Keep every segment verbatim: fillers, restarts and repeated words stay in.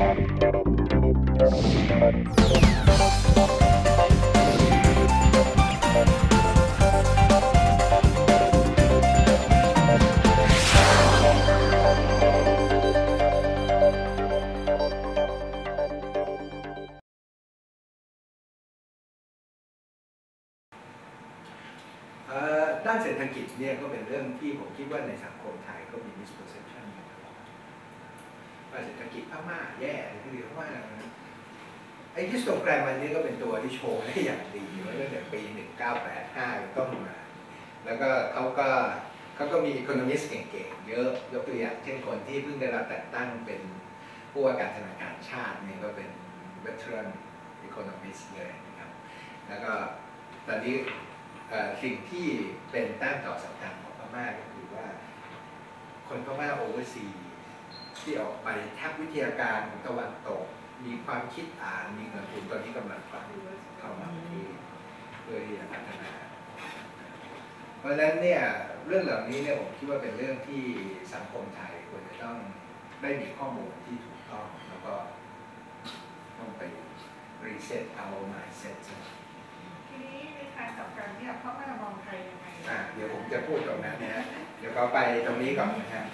ด้านเศรษฐกิจเนี่ยก็เป็นเรื่องที่ผมคิดว่าในสังคมไทยก็มี misperception อยู่ตลอดว่าเศรษฐกิจพม่าแย่เศรษฐกิจพม่าไอ้ฮิสโตแกรมอันนี้ก็เป็นตัวที่โชว์ได้อย่างดีว่าตั้งแต่ปีหนึ่งเก้าแปดห้าต้นมาแล้วก็เขาก็เขาก็มีอีโคโนมิสต์เก่งๆเยอะยกตัวอย่างเช่นคนที่เพิ่งได้รับแต่งตั้งเป็นผู้ว่าการธนาคารชาติเนี่ยก็เป็น veteran economist เลยนะครับแล้วก็ตอนนี้สิ่งที่เป็นแต้มต่อสำคัญของพม่าก็คือว่าคนพม่าโอเวอร์ซีที่ออกไปทักวิทยาการของตะวันตกมีความคิดอ่านมีเงินทุนตอนนี้กำลังฟังเข้ามาที่เพื่อที่จะพัฒนาเพราะฉะนั้นเนี่ยเรื่องเหล่านี้เนี่ยผมคิดว่าเป็นเรื่องที่สังคมไทยควรจะต้องได้มีข้อมูลที่ถูกต้องแล้วก็ต้องไปรีเซ็ตเอาใหม่เซ็ตทีนี้ในทางกลับกันเนี่ยพม่ามองไทยยังไงอ่าเดี๋ยวผมจะพูดตรงนั้นนะฮะเดี๋ยวเขาไปตรงนี้ก่อนนะฮะ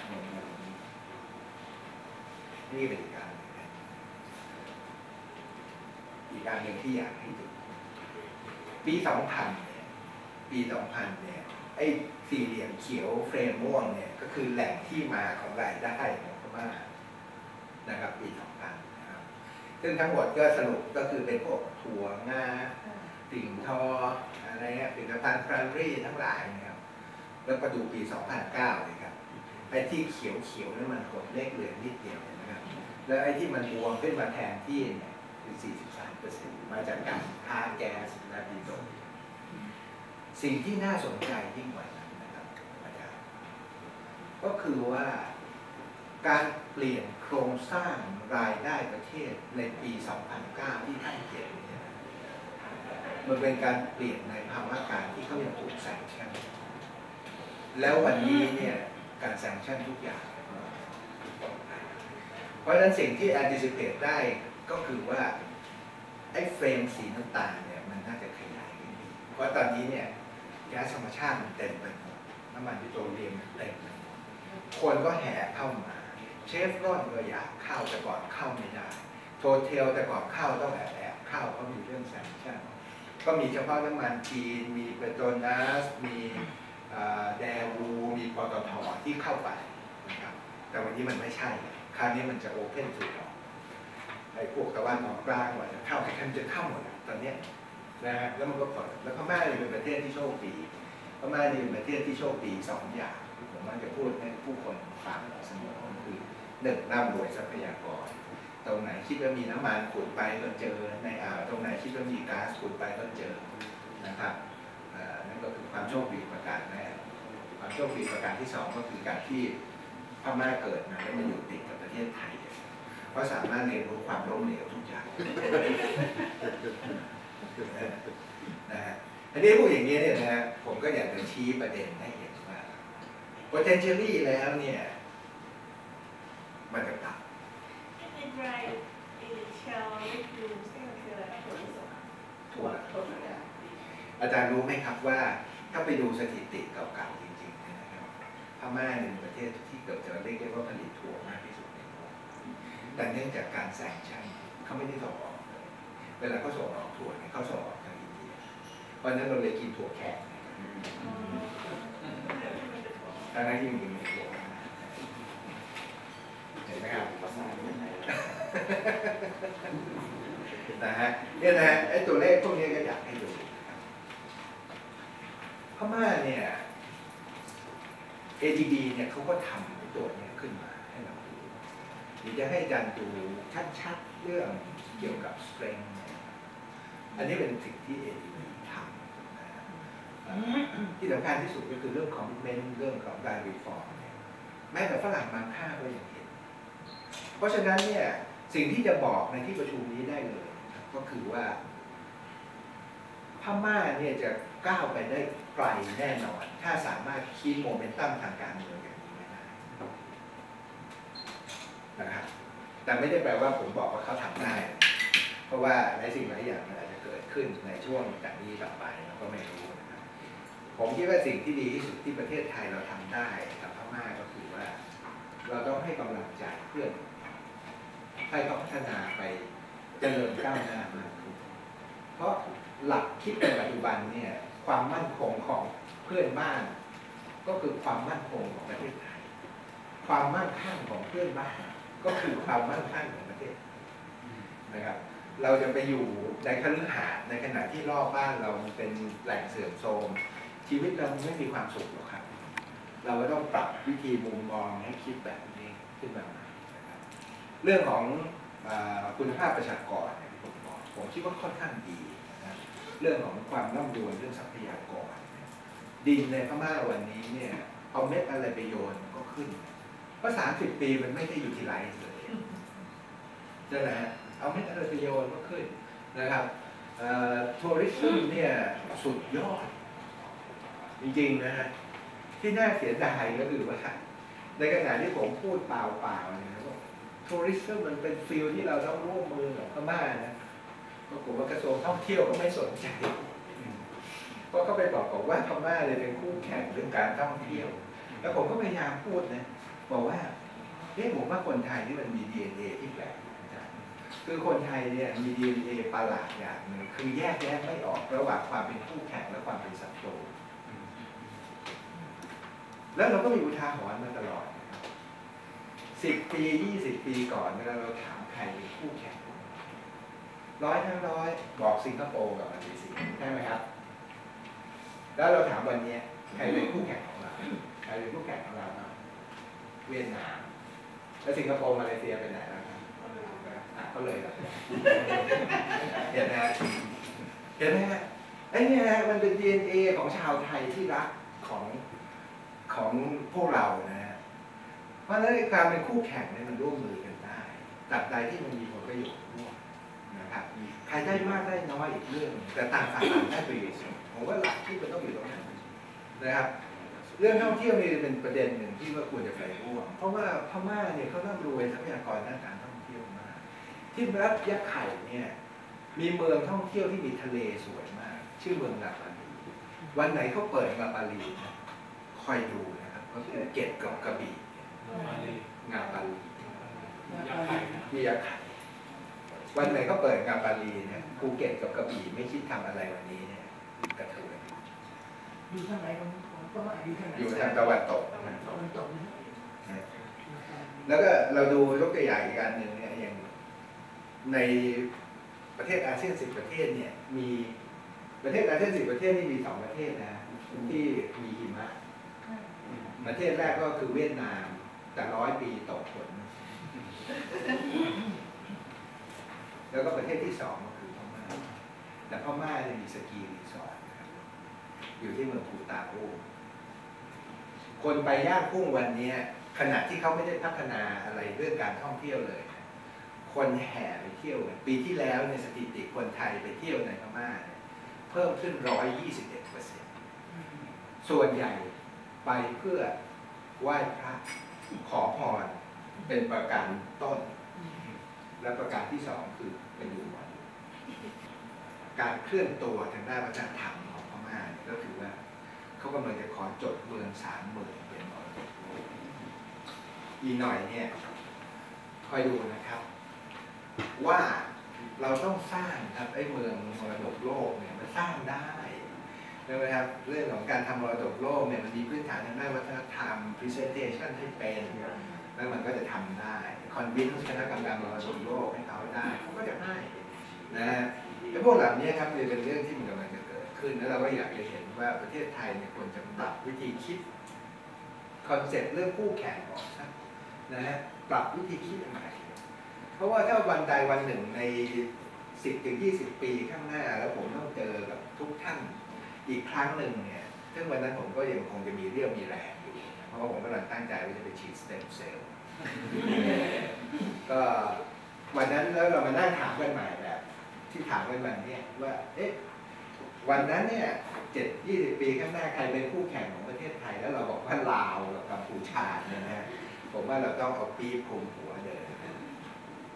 นี่เป็นอีกการอีกการหนึ่งที่อยากให้ดูปีสองพันเนี่ยปีสองพันเนี่ยไอ้สี่เหลี่ยมเขียวเฟรมม่วงเนี่ยก็คือแหล่งที่มาของรายได้ของพม่านะครับปีสองพันนะครับซึ่งทั้งหมดก็สรุปก็คือเป็นพวกถั่วงาติ่งทออะไรเงี้ยผลิตภัณฑ์พรายรี่ทั้งหลายนะครับแล้วก็ดูปีสองพันเก้าเลยครับไอ้ที่เขียวเขียวนี่มันกดเลขเหลืองนิดเดียวนะครับแล้วไอ้ที่มันบวมขึ้นมาแทนที่เนี่ยคือ สี่สิบสามเปอร์เซ็นต์ มาจากการค้าแก๊สและดีโซลสิ่งที่น่าสนใจยิ่งกว่านั้นนะครับอาจารย์ก็คือว่าการเปลี่ยนโครงสร้างรายได้ประเทศในปีสองพันเก้าที่ท่านเขียนมันเป็นการเปลี่ยนในภาวะการที่เขายังถูกแซงชั่นแล้ววันนี้เนี่ยการแซงชั่นทุกอย่างเพราะฉะนั้นสิ่งที่ anticipate ได้ก็คือว่าไอ้เฟรมสีน้ำตาลเนี่ยมันน่าจะขยายขึ้นเพราะตอนนี้เนี่ยก๊าซธรรมชาติมันเต็มไปหมดน้ำมันปิโตรเลียมมันเต็มไปหมดคนก็แห่เข้ามาเชฟรอนก็อยากเข้าแต่ก่อนเข้าไม่ได้โทเทลแต่ก่อนเข้าต้องแอบแอบเข้าเพราะมีเรื่องแซงชั่นก็มีเฉพาะน้ำมันจีนมีเปโตรนัสมีแดวูมีปตท.ที่เข้าไปนะครับแต่วันนี้มันไม่ใช่คราวนี้มันจะโอเพนทูออกไอ้พวกตะวันออกกลางว่าจะเข้าใครๆจะเข้าหมดตอนนี้นะฮะแล้วมันก็เปิดแล้วพม่าเป็นประเทศที่โชคดีพม่าเป็นประเทศที่โชคดีสองอย่างผมมักจะพูดให้ผู้คนฟังเสมอคือหนึ่งร่ำรวยทรัพยากรตรงไหนคิดว่ามีน้ำมันขุดไปก็เจอในอ่าวตรงไหนคิดว่ามีก๊าซขุดไปก็เจอนะครับนั่นก็คือความโชคดีประการแรกความโชคดีประการที่สองก็คือการที่พม่าเกิดมาแล้วมาอยู่ติดกับประเทศไทยเพราะสามารถเรียนรู้ความล้มเหลวทุกอย่างนะฮะอันนี้พูดอย่างนี้เนี่ยนะฮะผมก็อยากจะชี้ประเด็นให้เห็นว่า potentially แล้วเนี่ยมันจะตัดอาจารย์รู้ไหมครับว่าถ้าไปดูสถิติเก่าๆจริงๆนะครับพม่าเป็นประเทศที่เกือบจะเรียกได้ว่าผลิตถั่วมากที่สุดในโลกแต่เนื่องจากการแซงชั่นเขาไม่ได้ส่งออกเลยเวลาเขาส่งออกถั่วเนี่ยเขาส่งออกทางอินเดียเพราะนั้นเราเลยกินถั่วแขกทางนั้นยิ่งกินถั่วเห็นไหมครับนะฮะเนี่ยนะฮะไอ้ตัวเลขพวกนี้ก็อยากให้ดูพม่าเนี่ย เอ ดี บี เนี่ยเขาก็ทำตัวนี้ขึ้นมาให้เราดูเดี๋ยวจะให้อาจารย์ดูชัดๆเรื่องเกี่ยวกับ strength อันนี้เป็นสิ่งที่ เอ ดี บี ทำนะที่สำคัญที่สุดก็คือเรื่อง commitment เรื่องของการ reform เนี่ยแม้แต่ฝรั่งบางค่าก็ยังเห็นเพราะฉะนั้นเนี่ยสิ่งที่จะบอกในที่ประชุมนี้ได้เลยก็คือว่าพม่าเนี่ยจะก้าวไปได้ไกลแน่นอนถ้าสามารถคีปโมเมนตัมทางการเมืองอย่างนี้ไม่ได้นะครับแต่แต่ไม่ได้แปลว่าผมบอกว่าเขาทำได้เพราะว่าในสิ่งหลายอย่างมันอาจจะเกิดขึ้นในช่วงจากนี้ต่อไปเราก็ไม่รู้นะครับผมคิดว่าสิ่งที่ดีที่สุดที่ประเทศไทยเราทำได้กับพม่าก็คือว่าเราต้องให้กำลังใจเพื่อนให้เขาพัฒนาไปเจริญก้าวหน้ามากขึ้นเพราะหลักคิดในปัจจุบันเนี่ยความมั่นคงของเพื่อนบ้านก็คือความมั่นคงของประเทศไทยความมั่งคั่งของเพื่อนบ้านก็คือความมั่งคั่งของประเทศนะครับเราจะไปอยู่ในคฤหาสน์ในขณะที่รอบบ้านเราเป็นแหล่งเสื่อมโทรมชีวิตเราไม่มีความสุขหรอกครับเราก็ต้องปรับวิธีมุมมองให้คิดแบบนี้ขึ้นมานะครับเรื่องของคุณภาพประชากรผมผมคิดว่าค่อนข้างดีนะเรื่องของความร่ำรวยเรื่องทรัพยากรดินในพม่าวันนี้เนี่ยเอาเม็ดอะไรไปโยนก็ขึ้นเพราะสามสิบปีมันไม่ได้อยู่ที่ไรเลยใช่ไหมฮะเอาเม็ดอะไรไปโยนก็ขึ้นนะครับทัวริซึมเนี่ยสุดยอดจริงๆนะฮะที่น่าเสียดายก็คือว่าในขณะที่ผมพูดเปล่าๆเนี่ยว่าทัวริซึมมันเป็นฟิลที่เราต้องร่วมมือกับพม่านะปรากฏว่ากระทรวงท่องเที่ยวก็ไม่สนใจเพราะเขาไปบอกบอกว่าพม่าเลยเป็นคู่แข่งเรื่องการท่องเที่ยวแล้วผมก็พยายามพูดนะบอกว่าเอ๊ะผมว่าคนไทยที่มันมี ดี เอ็น เอ ที่แปลกคือคนไทยเนี่ยมี ดี เอ็น เอ ประหลาดอย่างหนึ่งคือแยกแยะไม่ออกระหว่างความเป็นคู่แข่งและความเป็นศัตรูแล้วเราก็มีอุทาหรณ์มาตลอดสิบปียี่สิบปีก่อนเวลาเราถามใครเป็นคู่แข่งร้อยทั้งร้อยบอกสิงคโปร์กับมาเลเซียใช่ไหมครับแล้วเราถามวันนี้ใครเป็นคู่แข่งของเราใครเป็นคู่แข่งของเราเวียดนามแล้วสิงคโปร์มาเลเซียไปไหนแล้วครับก็เลยแบบเห็นไหมเห็นไหมฮะไอ้นี่ฮะมันเป็น ดี เอ็น เอ ของชาวไทยที่รักของของพวกเรานะฮะเพราะฉะนั้นการเป็นคู่แข่งเนี่ยมันร่วมมือกันได้ตราบใดที่มันมีผลประโยชน์ร่วมนะครับใครได้มากได้น้อยอีกเรื่องแต่ต่างฝ่ายต่างได้ประโยชน์ผมว่าหลักที่มันต้องอยู่ตรงนั้นนะครับเรื่องท่องเที่ยวนี่เป็นประเด็นหนึ่งที่ว่าควรจะไปร่วมเพราะว่าพม่าเนี่ยเขาร่ำรวยทรัพยากรด้านการท่องเที่ยวมากที่รัฐยะไข่เนี่ยมีเมืองท่องเที่ยวที่มีทะเลสวยมากชื่อเมืองงาปาลีวันไหนเขาเปิดงาปาลีนะคอยดูนะครับก็คือเก็บกับกระบี่งาปาลีมียะไข่วันไหนเขาเปิดงาปาลีเนี่ยภูเก็ตกับกระบี่ไม่คิดทำอะไรวันนี้เนี่ยกระเทือนอยู่ทางไหนของพม่าอยู่ทางไหนอยู่ทางตะวันตกแล้วก็เราดูยกตัวอย่างอีกการหนึ่งเนี่ยอย่างในประเทศอาเซียนสิบประเทศเนี่ยมีประเทศอาเซียนสิบประเทศนี่มีสองประเทศนะที่มีหิมะประเทศแรกก็คือเวียดนามแต่ร้อยปีตกฝนแล้วก็ประเทศที่สองก็คือพม่าแต่พม่าจะมีสกีรีสอร์ทอยู่ที่เมืองปูตาอูคนไปย่างกุ้งวันนี้ขณะที่เขาไม่ได้พัฒนาอะไรเรื่องการท่องเที่ยวเลยคนแห่ไปเที่ยวปีที่แล้วในสถิติคนไทยไปเที่ยวในพม่าเพิ่มขึ้นร้อยยี่สิบเอ็ดเปอร์เซ็นต์ส่วนใหญ่ไปเพื่อไหว้พระขอพรเป็นประการต้นและประการที่สองคือเป็นดูหมอการเคลื่อนตัวทางด้านวัฒนธรรมของพม่าก็คือว่าเขากำลังจะขอจดเมืองสามเมืองเป็นมรดกโลกอีกหน่อยเนี่ยคอยดูนะครับว่าเราต้องสร้างครับไอ้เมืองมรดกโลกเนี่ยมันสร้างได้ใช่ไหมครับเรื่องของการทำมรดกโลกเนี่ยมันมีพื้นฐานทางด้านวัฒนธรรม presentation ให้เป็นแล้วมันก็จะทำได้ convince คณะกรรมการมรดกโลกให้เขาได้เขาก็จะให้นะไอ้พวกเหล่านี้ครับเป็นเรื่องที่มันกำลังจะเกิดขึ้นแล้วเราก็อยากจะเห็นว่าประเทศไทยเนี่ยควรจะปรับวิธีคิดคอนเซ็ปต์เรื่องคู่แข่งออกซะนะฮะปรับวิธีคิดใหม่เพราะว่าถ้าวันใดวันหนึ่งใน สิบถึงยี่สิบ ปีข้างหน้าแล้วผมต้องเจอกับทุกท่านอีกครั้งหนึ่งเนี่ยซึ่งวันนั้นผมก็ยังคงจะมีเรี่ยวมีแรงอยู่เพราะว่าผมกำลังตั้งใจว่าจะไปฉีดสเต็มเซลล์ก็วันนั้นแล้วเรามานั่งถามกันใหม่แบบที่ถามกันวันนี้ว่าเอ๊ะวันนั้นเนี่ยเจ็ดยี่สิบปีข้างหน้าใครเป็นคู่แข่งของประเทศไทยแล้วเราบอกว่าลาวกับกัมพูชาเนี่ยนะผมว่าเราต้องเอาปี๊บคลุมหัวเดิน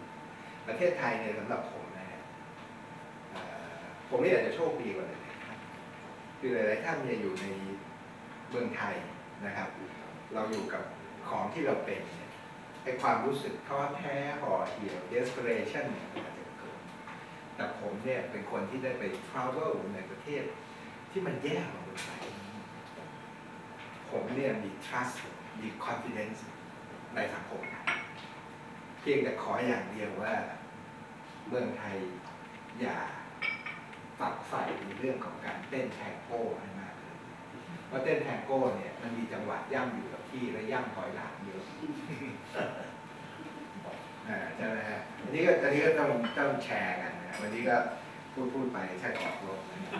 ประเทศไทยเนี่ยสำหรับผมนะฮะเอ่อผมนี่อาจจะโชคดีกว่าเลยนะครับคือหลายๆท่านเนี่ยอยู่ในเมืองไทยนะครับ เราอยู่กับของที่เราเป็นเนี่ยไอความรู้สึกท้อแท้ห่อเหี่ยว desperation เนี่ยมันอาจจะเกิดแต่ผมเนี่ยเป็นคนที่ได้ไป travel ในประเทศที่มันแย่กว่าเมืองไทยผมเนี่ยมี trust มี confidence ในสังคมไทยเพียงแต่ขออย่างเดียวว่าเมืองไทยอย่าฝักใฝ่ในเรื่องของการเต้นแทงโก้ให้มากเลยเพราะเต้นแทงโก้เนี่ยมันมีจังหวะย่ำอยู่กับที่และย่ำถอยหลังเยอะอ่าใช่ไหมฮะอันนี้ก็อันนี้ก็ต้องต้องแชร์กันนะวันนี้ก็พูดพูดไปใช่ออกรถนะครับ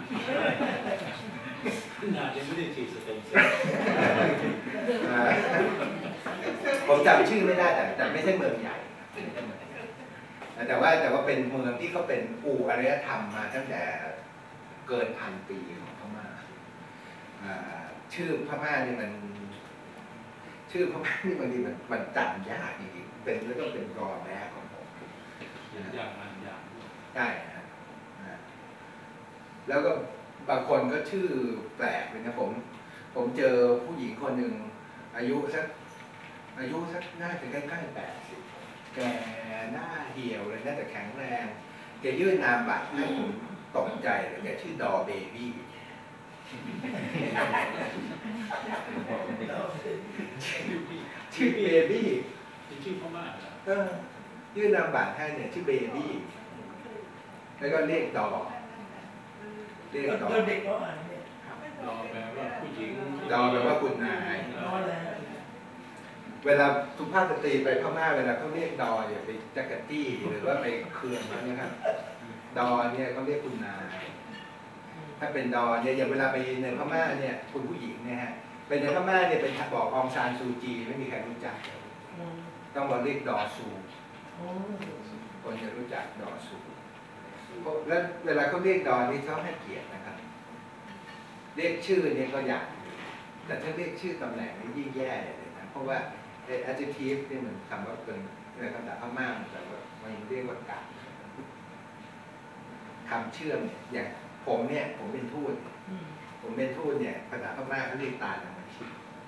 ขนาดยังไม่ได้ฉีดสเต็มเซลล์อ่าผมจำชื่อไม่ได้แต่แต่ไม่ใช่เมืองใหญ่แต่ว่าแต่ว่าเป็นเมืองที่เขาเป็นอู่อารยธรรมมาตั้งแต่เกินพันปีของพม่าอ่าชื่อพม่านี่มัน ชื่อพม่านี่บางทีมันมันจำยากจริงๆเป็นแล้วก็เป็นรอแม้ของผมอย่างมันอย่างใช่นะนะแล้วก็บางคนก็ชื่อแปลกเลยนะผม ผมเจอผู้หญิงคนหนึ่งอายุสักอายุสักน่าจะใกล้ๆแปดสิบแกหน้าเหี่ยวเลยน่าจะแข็งแรงแกยื่นนามบัตรให้ผมตกใจเลยแกชื่อดอเบบี้ชื่อเบบี้เป็นชื่อพม่าเหรอเออยื่นนามบัตรให้เนี่ยชื่อเบบี้แล้วก็เรียกดอเรียกดอเด็กก็อ่านเนี่ยรอแปลว่าผู้หญิงดอแปลว่าคุณนายนอนแล้วเวลาสุภาพสตรีไปพม่าเวลาเขาเรียกดออย่าไปจักรจี้หรือว่าไปเคืองมันนะครับ ดอเนี่ยเขาเรียกคุณนาย ถ้าเป็นดอเนี่ยอย่างเวลาไปในพม่าเนี่ยคุณผู้หญิงเนี่ยฮะเป็นในพม่าเนี่ยเป็นบอกองซานซูจีไม่มีใครรู้จัก ต้องมาเรียกดอซู คนจะรู้จักดอซูแล้วเวลาเขาเรียกดอนี่เขาให้เกียรตินะครับ เรียกชื่อเนี่ยก็อย่างแต่ถ้าเรียกชื่อตำแหน่งนี่ยิ่งแย่เลยนะเพราะว่าไอ้ adjective นี่มันคำว่าเป็นในภาษาพม่าแต่ว่ามันเรียกว่ากัดคำเชื่อมเนี่ยอย่างผมเนี่ยผมเป็นทูตผมเป็นทูตเนี่ยภาษาพม่าเขาเรียกตาดำมันชิ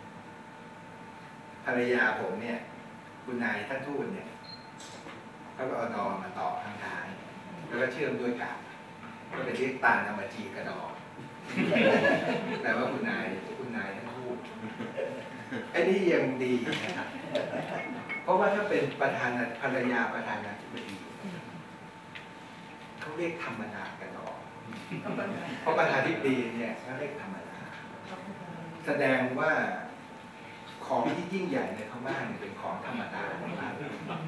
ภรรยาผมเนี่ยคุณนายท่านทูตเนี่ยเขาก็เอาดอมาต่อข้างท้ายแล้วก็เชื่อมด้วยกัดก็เลยเรียกตาดำมันจีกระดอแต่ว่าคุณนายคุณนายท่านทูตไอ้นี่ยังดีนะครับเพราะว่าถ้าเป็นประธานภรรยาประธานาธิบดีเขาเรียกธรรมดากระดอเพราะประธานาธิบดีเนี่ยเขาเรียกธรรมดาแสดงว่าของที่ยิ่งใหญ่ในพม่าเนี่ยเป็นของธรรมดามาก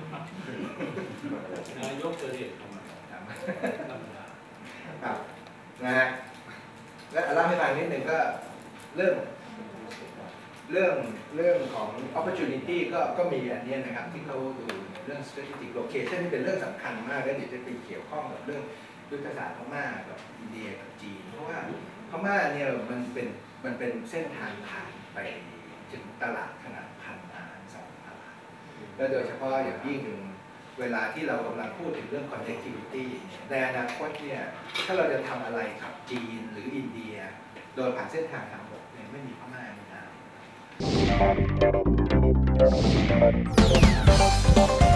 นายกประเทศธรรมดาธรรมดาครับนะฮะและเล่าให้ฟังนิดหนึ่งก็เรื่องเรื่องเรื่องของ opportunity ก็ก็มีอันนี้นะครับที่เขาดูเรื่อง strategic location ที่เป็นเรื่องสำคัญมากและเดี๋ยวจะไปเกี่ยวข้องกับเรื่องยุทธศาสตร์พม่ากับอินเดียกับจีนเพราะว่าพม่าเนี่ยมันเป็นมันเป็นเส้นทางผ่านไปถึงตลาดขนาดพันล้านสองตลาดแล้วโดยเฉพาะอย่างยิ่งเวลาที่เรากำลังพูดถึงเรื่อง connectivity ในอนาคตเนี่ยถ้าเราจะทำอะไรกับจีนหรืออินเดียโดยผ่านเส้นทางทางบกเนี่ยไม่มีพม่าไม่ได้